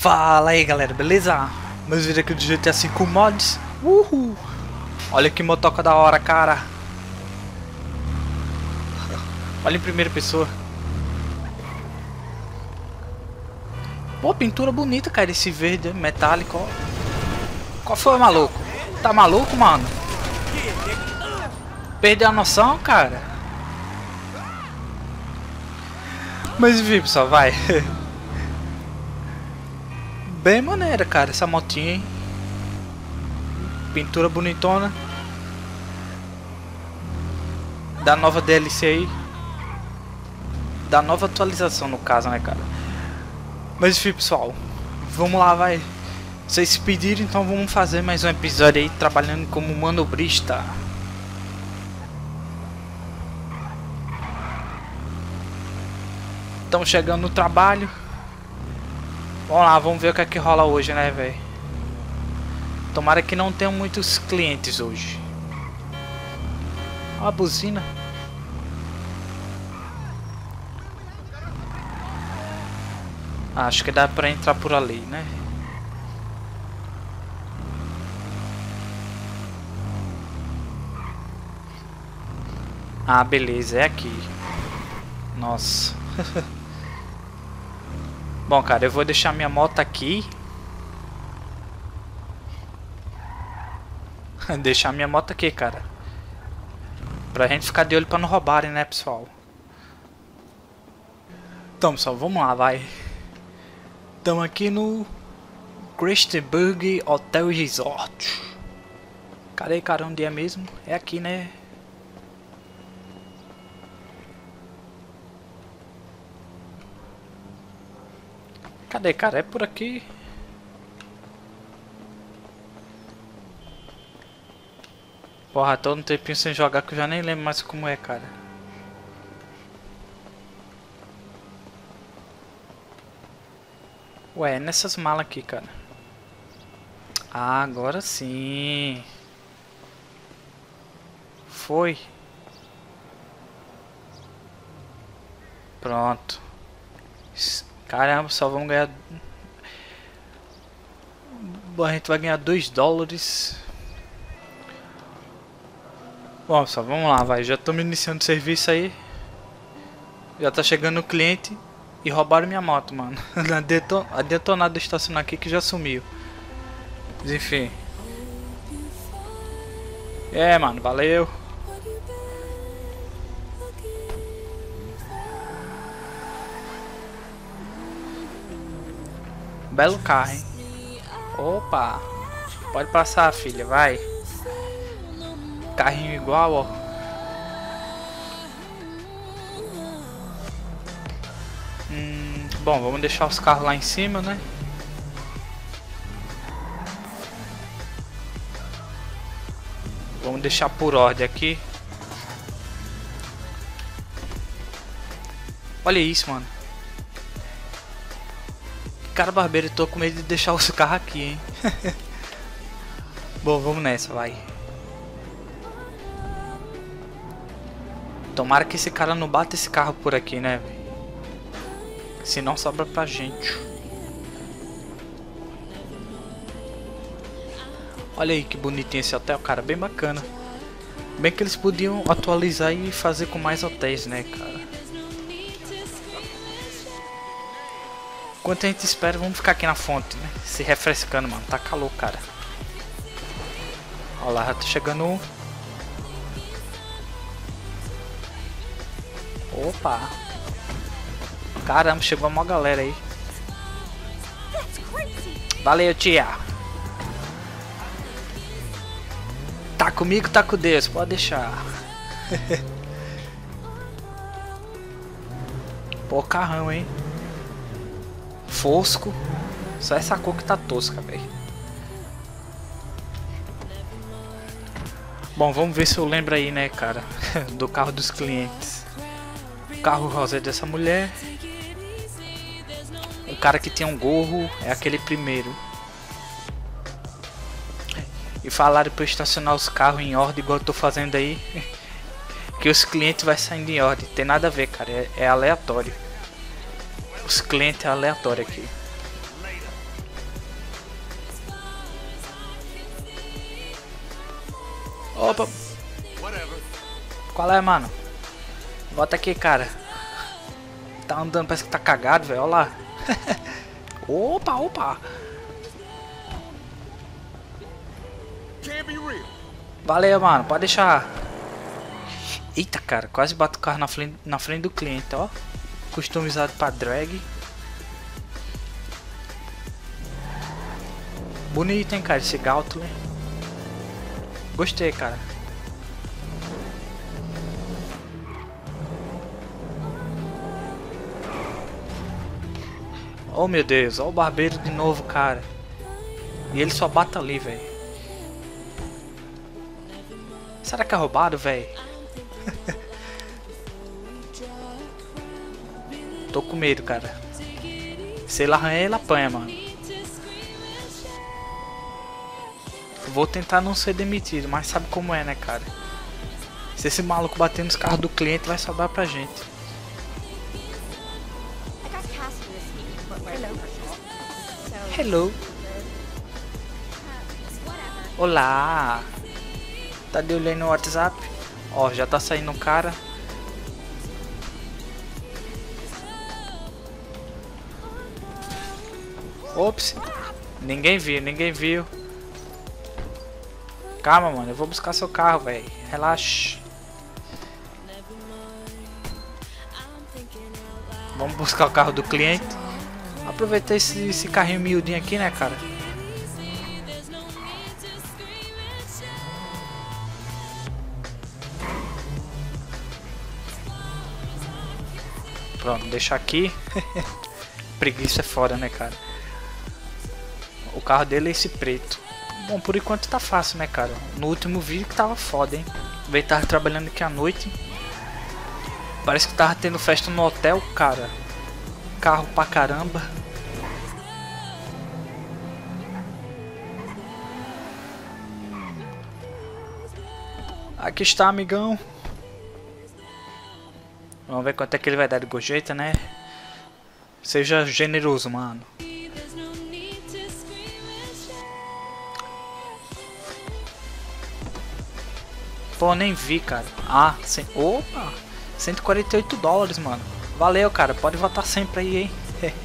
Fala aí galera, beleza? Meus vídeos aqui do GTA V Mods. Uhul! Olha que motoca da hora, cara. Olha em primeira pessoa. Pô, pintura bonita, cara, esse verde metálico. Qual foi, maluco? Tá maluco, mano? Perdeu a noção, cara? Mas enfim, pessoal, vai. Bem maneira, cara, essa motinha, hein? Pintura bonitona. Da nova DLC aí. Da nova atualização, no caso, né, cara? Mas enfim, pessoal, vamos lá, vai. Vocês pediram, então vamos fazer mais um episódio aí, trabalhando como manobrista. Estamos chegando no trabalho. Vamos lá, vamos ver o que é que rola hoje, né, velho? Tomara que não tenham muitos clientes hoje. Ó a buzina. Acho que dá pra entrar por ali, né? Ah, beleza, é aqui. Nossa. Bom, cara, eu vou deixar minha moto aqui. Deixar minha moto aqui, cara. Pra gente ficar de olho pra não roubarem, né, pessoal? Então, pessoal, vamos lá, vai. Estamos aqui no Christenburg Hotel Resort. Cadê, cara, onde é mesmo? É aqui, né? Cadê, cara? É por aqui. Porra, tô um tempinho sem jogar que eu já nem lembro mais como é, cara. Ué, é nessas malas aqui, cara. Ah, agora sim. Foi. Pronto. Caramba, só vamos ganhar. Bom, a gente vai ganhar 2 dólares. Bom, pessoal, vamos lá, vai. Já estamos iniciando o serviço aí. Já tá chegando o cliente. E roubaram minha moto, mano. A detonada estacionar aqui que já sumiu. Mas enfim. É, mano, valeu. Belo carro, hein? Opa. Pode passar, filha, vai. Carrinho igual, ó. Bom, vamos deixar os carros lá em cima, né? Vamos deixar por ordem aqui. Olha isso, mano. Cara, barbeiro, eu tô com medo de deixar os carros aqui, hein? Bom, vamos nessa, vai. Tomara que esse cara não bata esse carro por aqui, né? Senão sobra pra gente. Olha aí que bonitinho esse hotel, cara, bem bacana. Bem que eles podiam atualizar e fazer com mais hotéis, né, cara? Enquanto a gente espera, vamos ficar aqui na fonte, né? Se refrescando, mano. Tá calor, cara. Olha lá, já tá chegando um. Opa! Caramba, chegou uma galera aí. Valeu, tia. Tá comigo, tá com Deus, pode deixar. Pô, carrão, hein? Fosco. Só essa cor que tá tosca, velho. Bom, vamos ver se eu lembro aí, né, cara, do carro dos clientes. O carro rosa é dessa mulher. O cara que tem um gorro é aquele primeiro. E falaram pra eu estacionar os carros em ordem igual eu tô fazendo aí. Que os clientes vai saindo em ordem. Tem nada a ver, cara. É aleatório. Os clientes é aleatório aqui. Opa. Qual é, mano? Volta aqui, cara. Tá andando, parece que tá cagado, velho. Olha lá. Opa, opa. Valeu, mano. Pode deixar. Eita, cara. Quase bato o carro na frente do cliente, ó. Customizado pra drag. Bonito, hein, cara. Esse Gautler. Gostei, cara. Oh meu Deus, olha o barbeiro de novo, cara. E ele só bate ali, velho. Será que é roubado, velho? Tô com medo, cara. Se ele arranhar, ele apanha, mano. Vou tentar não ser demitido, mas sabe como é, né, cara? Se esse maluco bater nos carros do cliente, vai sobrar pra gente. Hello. Olá. Tá de olho aí no WhatsApp? Ó, já tá saindo um cara. Ops. Ninguém viu, ninguém viu. Calma, mano. Eu vou buscar seu carro, velho. Relaxa. Vamos buscar o carro do cliente. Aproveitar esse carrinho miudinho aqui, né, cara? Pronto, deixar aqui. Preguiça é foda, né, cara? O carro dele é esse preto. Bom, por enquanto tá fácil, né, cara? No último vídeo que tava foda, hein? Veio tava trabalhando aqui à noite. Parece que tava tendo festa no hotel, cara. Carro pra caramba. Aqui está, amigão. Vamos ver quanto é que ele vai dar de gorjeta, né? Seja generoso, mano. Pô, nem vi, cara. Ah, opa! 148 dólares, mano. Valeu, cara. Pode votar sempre aí, hein?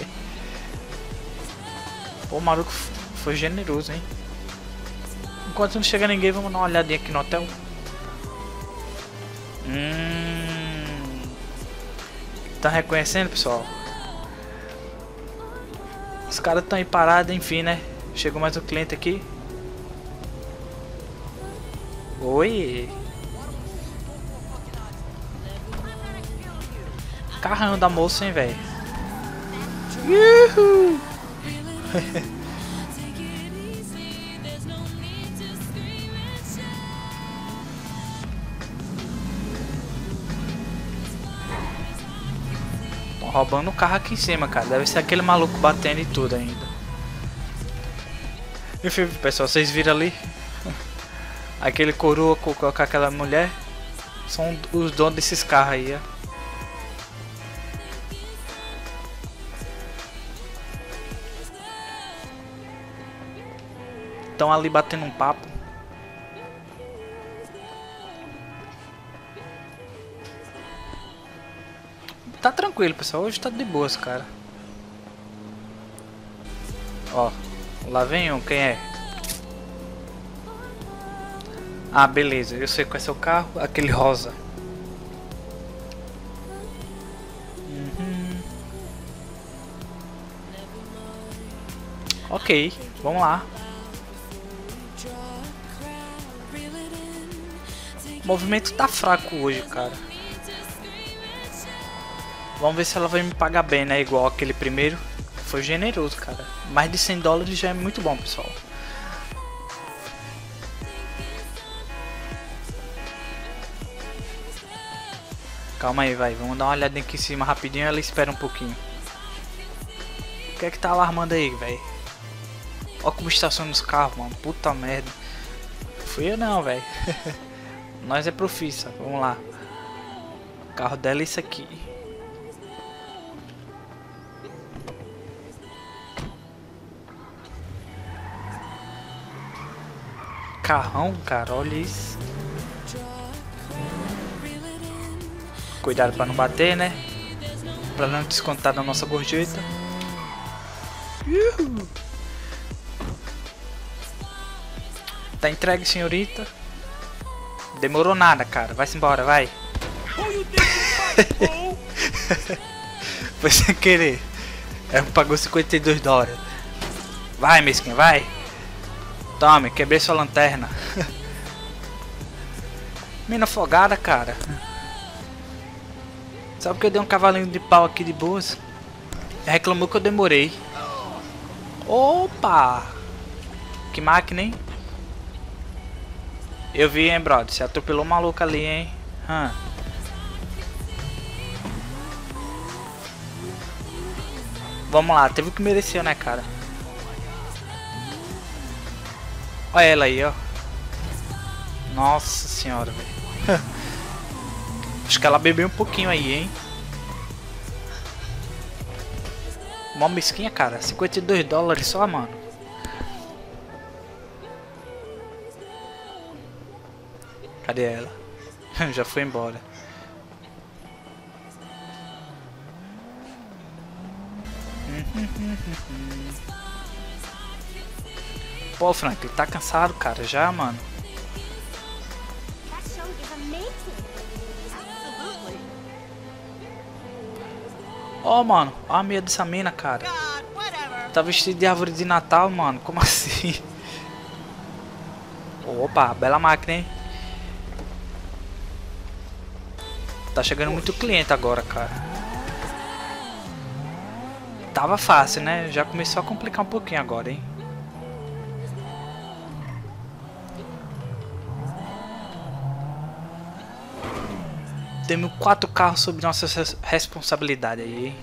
Pô, o maluco foi generoso, hein? Enquanto não chega ninguém, vamos dar uma olhadinha aqui no hotel. Tá reconhecendo, pessoal? Os caras estão aí parados, enfim, né? Chegou mais um cliente aqui. Oi! Carrão da moça, hein, velho? Uhul! Estão roubando o carro aqui em cima, cara. Deve ser aquele maluco batendo e tudo ainda. Enfim, pessoal, vocês viram ali? Aquele coroa com aquela mulher. São os donos desses carros aí, ó. Estão ali batendo um papo. Tá tranquilo, pessoal. Hoje tá de boas, cara. Ó, lá vem um. Quem é? Ah, beleza. Eu sei qual é seu carro. Aquele rosa. Ok, vamos lá. O movimento tá fraco hoje, cara. Vamos ver se ela vai me pagar bem, né? Igual aquele primeiro. Foi generoso, cara. Mais de 100 dólares já é muito bom, pessoal. Calma aí, vai. Vamos dar uma olhadinha aqui em cima rapidinho. Ela espera um pouquinho. O que é que tá alarmando aí, velho? Olha como estaciona os carros, mano. Puta merda. Fui eu não, velho. Nós é profissa. Vamos lá. O carro dela é isso aqui. Carrão, cara. Olha isso. Cuidado pra não bater, né? Pra não descontar da nossa gorjeta. Tá entregue, senhorita. Demorou nada, cara. Vai-se embora, vai. Foi sem querer. Pagou $52. Vai, mesquinha, vai. Tome, quebrei sua lanterna. Mina afogada, cara. Sabe que eu dei um cavalinho de pau aqui de boas? Reclamou que eu demorei. Opa! Que máquina, hein? Eu vi, hein, brother. Você atropelou o maluco ali, hein? Vamos lá, teve o que mereceu, né, cara? Olha ela aí, ó. Nossa senhora, velho. Acho que ela bebeu um pouquinho aí, hein? Mó mesquinha, cara. $52 só, mano. Cadê ela? Já foi embora. Pô, Frank, ele tá cansado, cara, já, mano. Ó, mano, ó a meia dessa mina, cara. Tá vestido de árvore de Natal, mano. Como assim? Opa, bela máquina, hein? Tá chegando muito cliente agora, cara. Tava fácil, né? Já começou a complicar um pouquinho agora, hein? Temos 4 carros sob nossa responsabilidade aí, hein?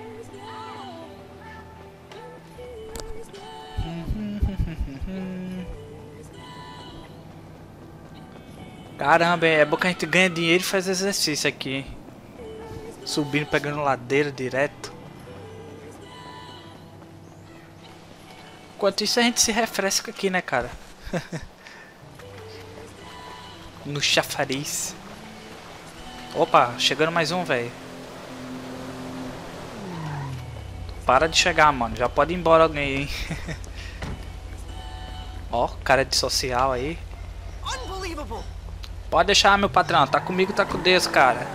Caramba, é bom que a gente ganha dinheiro e faz exercício aqui, hein? Subindo, pegando ladeira direto. Enquanto isso a gente se refresca aqui, né, cara? No chafariz. Opa, chegando mais um, velho. Para de chegar, mano. Já pode ir embora alguém, hein? Ó, cara de social aí. Pode deixar, meu patrão. Tá comigo, tá com Deus, cara.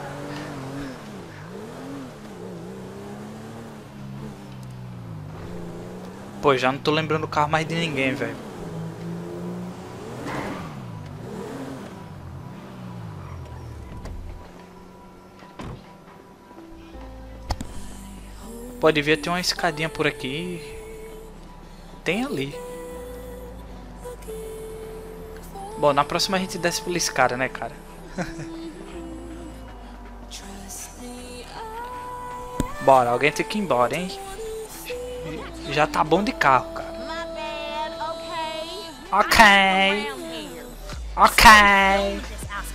Pô, já não tô lembrando o carro mais de ninguém, velho. Pô, devia ter uma escadinha por aqui. Tem ali. Bom, na próxima a gente desce pela escada, né, cara? Bora, alguém tem que ir embora, hein? Já tá bom de carro, cara. Ok. Ok.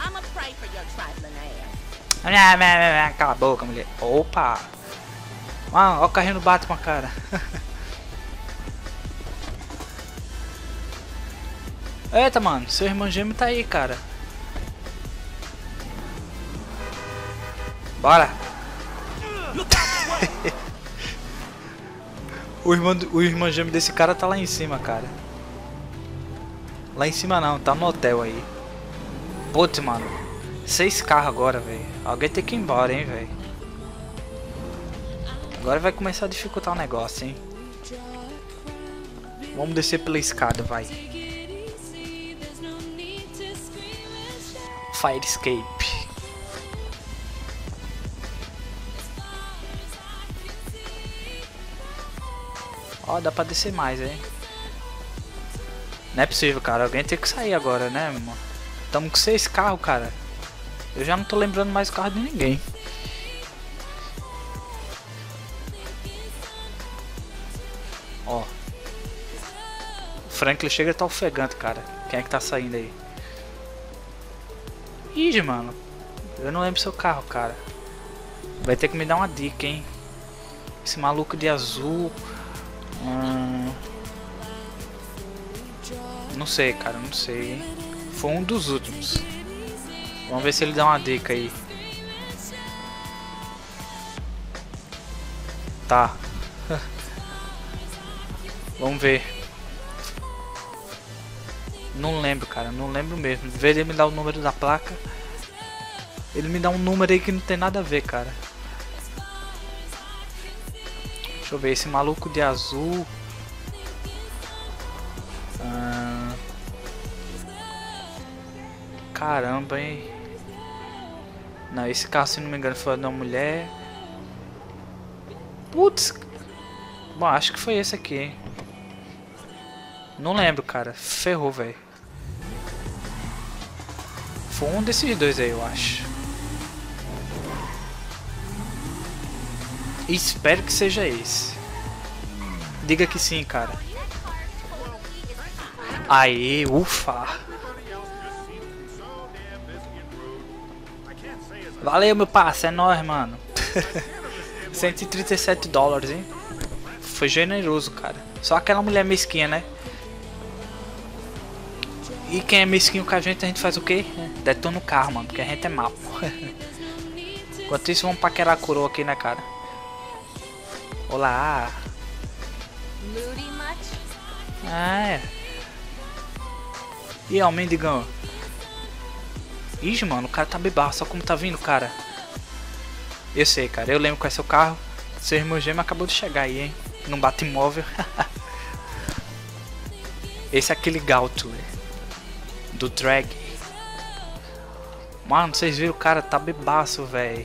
Cala a boca, mulher. Opa. Mano, ó o carrinho do Batman, cara. Eita, mano, seu irmão gêmeo tá aí, cara. Bora. O irmão gêmeo desse cara tá lá em cima, cara. Lá em cima não, tá no hotel aí. Putz, mano. 6 carros agora, velho. Alguém tem que ir embora, hein, velho. Agora vai começar a dificultar o negócio, hein. Vamos descer pela escada, vai. Fire escape. Ó, dá pra descer mais, hein. Não é possível, cara. Alguém tem que sair agora, né, mano? Tamo com 6 carros, cara. Eu já não tô lembrando mais o carro de ninguém. Ó. O Franklin chega e tá ofegante, cara. Quem é que tá saindo aí? Ih, mano. Eu não lembro seu carro, cara. Vai ter que me dar uma dica, hein. Esse maluco de azul. Não sei, cara. Não sei, hein. Foi um dos últimos. Vamos ver se ele dá uma dica aí. Tá. Vamos ver. Não lembro, cara. Não lembro mesmo. Em vez de ele me dar o número da placa, ele me dá um número aí que não tem nada a ver, cara. Deixa eu ver. Esse maluco de azul. Caramba, hein. Não, esse carro, se não me engano, foi de uma mulher. Putz. Bom, acho que foi esse aqui, hein. Não lembro, cara. Ferrou, velho. Foi um desses dois aí, eu acho. Espero que seja esse. Diga que sim, cara. Aê, ufa. Valeu, meu parceiro, é nóis, mano. 137 dólares, hein. Foi generoso, cara. Só aquela mulher mesquinha, né? E quem é mesquinho com a gente faz o quê? Detona o carro, mano, porque a gente é mal. Enquanto isso, vamos paquerar a coroa aqui, né, cara? Olá. É. E aí, o mendigão? Ixi, mano, o cara tá bebaço, só como tá vindo, cara. Eu sei, cara, eu lembro qual é seu carro. Seu irmão gêmeo acabou de chegar aí, hein? Num bate-móvel. Esse é aquele Gauto do drag. Mano, vocês viram, o cara tá bebaço, velho.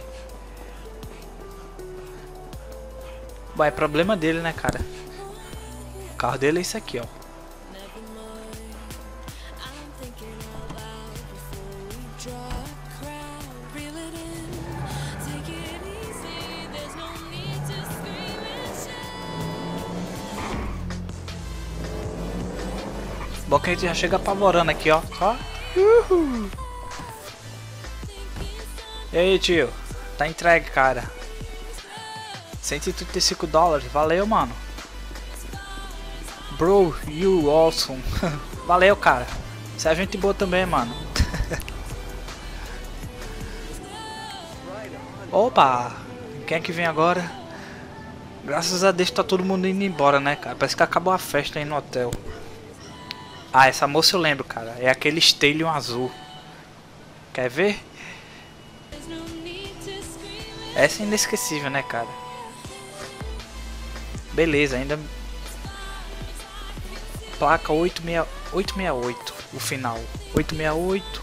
Bom, é problema dele, né, cara? O carro dele é esse aqui, ó. Bom que a gente já chega apavorando aqui, ó. Só. Uhul. E aí, tio? Tá entregue, cara. 135 dólares. Valeu, mano. Bro, you awesome. Valeu, cara. Você é gente boa também, mano. Opa! Quem é que vem agora? Graças a Deus tá todo mundo indo embora, né, cara? Parece que acabou a festa aí no hotel. Ah, essa moça eu lembro, cara. É aquele Stallion azul. Quer ver? Essa é inesquecível, né, cara? Beleza, ainda... Placa 868, o final. 868.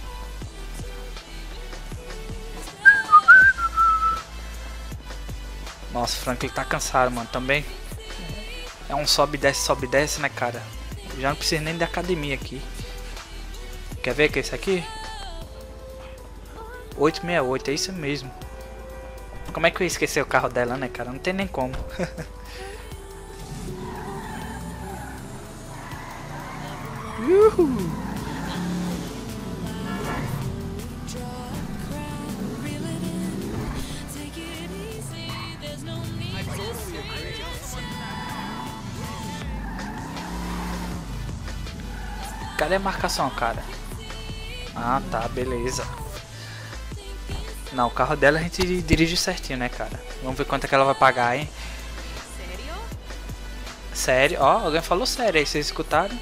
Nossa, o Franklin tá cansado, mano, também. É um sobe e desce, né, cara? Já não precisa nem de academia aqui. Quer ver que é esse aqui? 868, é isso mesmo. Como é que eu ia esquecer o carro dela, né, cara? Não tem nem como. Cadê a marcação, cara? Ah, tá, beleza. Não, o carro dela a gente dirige certinho, né, cara? Vamos ver quanto é que ela vai pagar, hein? Sério? Ó, alguém falou sério aí, vocês escutaram?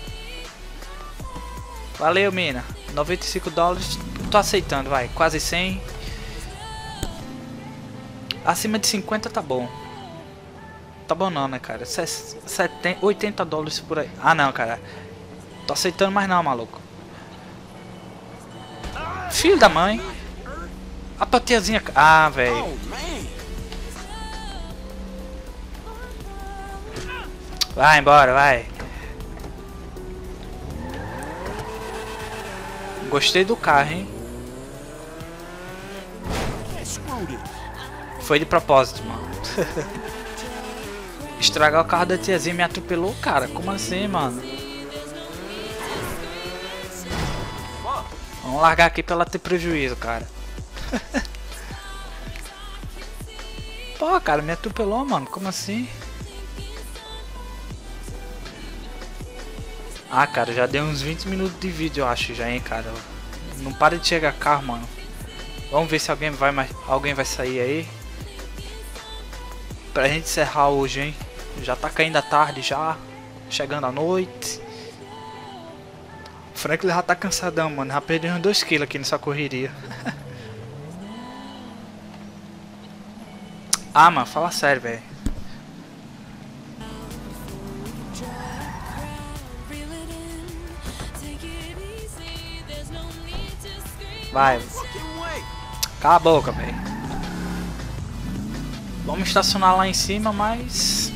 Valeu, mina. 95 dólares, tô aceitando, vai. Quase 100. Acima de 50 tá bom. Tá bom não, né, cara? 70, 80 dólares por aí. Ah, não, cara. Tô aceitando mais não, maluco. Filho da mãe. A tua tiazinha... Ah, velho. Vai embora, vai. Gostei do carro, hein? Foi de propósito, mano. Estragar o carro da tiazinha me atropelou, cara. Como assim, mano? Vamos largar aqui pra ela ter prejuízo, cara. Pô, cara, me atropelou, mano. Como assim? Ah, cara, já deu uns 20 minutos de vídeo, eu acho, já, hein, cara. Não para de chegar carro, mano. Vamos ver se alguém vai sair aí. Pra gente encerrar hoje, hein? Já tá caindo a tarde já. Chegando a noite. O Franklin já tá cansadão, mano. Já perdeu uns 2 kg aqui nessa correria. Ah, mano, fala sério, velho. Vai. Cala a boca, velho. Vamos estacionar lá em cima, mas...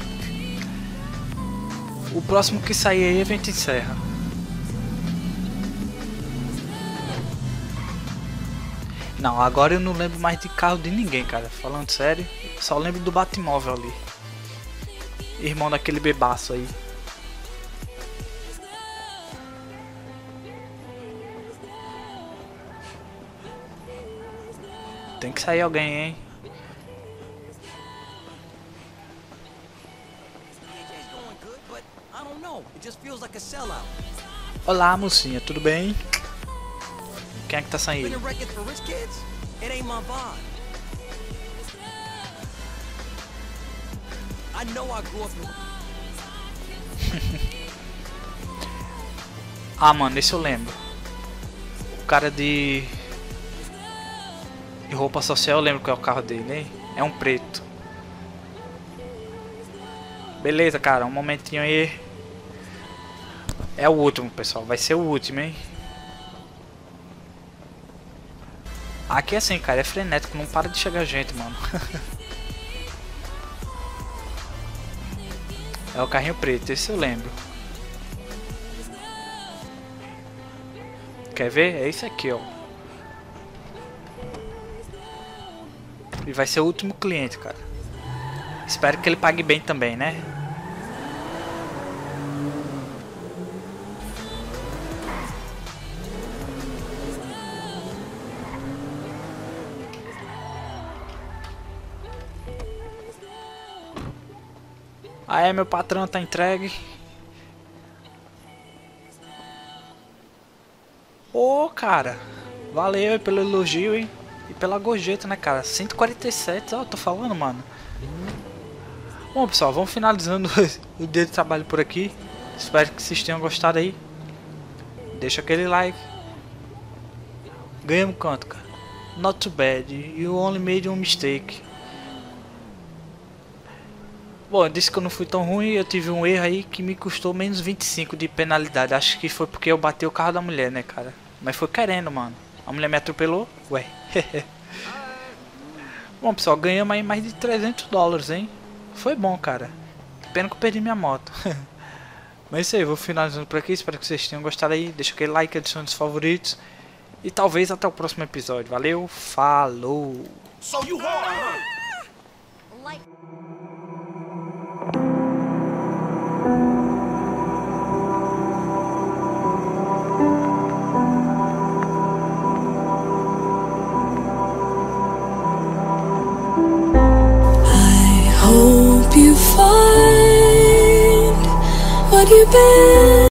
o próximo que sair aí a gente encerra. Não, agora eu não lembro mais de carro de ninguém, cara. Falando sério, só lembro do Batmóvel ali. Irmão daquele bebaço aí. Tem que sair alguém, hein? Olá, mocinha, tudo bem? Quem é que tá saindo? Ah, mano, esse eu lembro. O cara de roupa social, eu lembro qual é o carro dele, hein? É um preto. Beleza, cara, um momentinho aí. É o último, pessoal, vai ser o último, hein? Aqui é assim, cara, é frenético, não para de chegar gente, mano. É o carrinho preto, esse eu lembro. Quer ver? É esse aqui, ó. E vai ser o último cliente, cara. Espero que ele pague bem também, né? Aí, meu patrão, tá entregue. Ô, cara, valeu pelo elogio, hein? E pela gorjeta, né, cara? 147, ó, eu tô falando, mano. Bom, pessoal, vamos finalizando o dia de trabalho por aqui. Espero que vocês tenham gostado aí. Deixa aquele like. Ganhamos quanto, cara? Not too bad. You only made one mistake. Bom, eu disse que eu não fui tão ruim, eu tive um erro aí que me custou menos 25 de penalidade. Acho que foi porque eu bati o carro da mulher, né, cara? Mas foi querendo, mano. A mulher me atropelou? Ué. Bom, pessoal, ganhamos aí mais de 300 dólares, hein? Foi bom, cara. Pena que eu perdi minha moto. Mas é isso aí, vou finalizando por aqui. Espero que vocês tenham gostado aí. Deixa aquele like, adicione os favoritos. E talvez até o próximo episódio. Valeu, falou! You find what you've been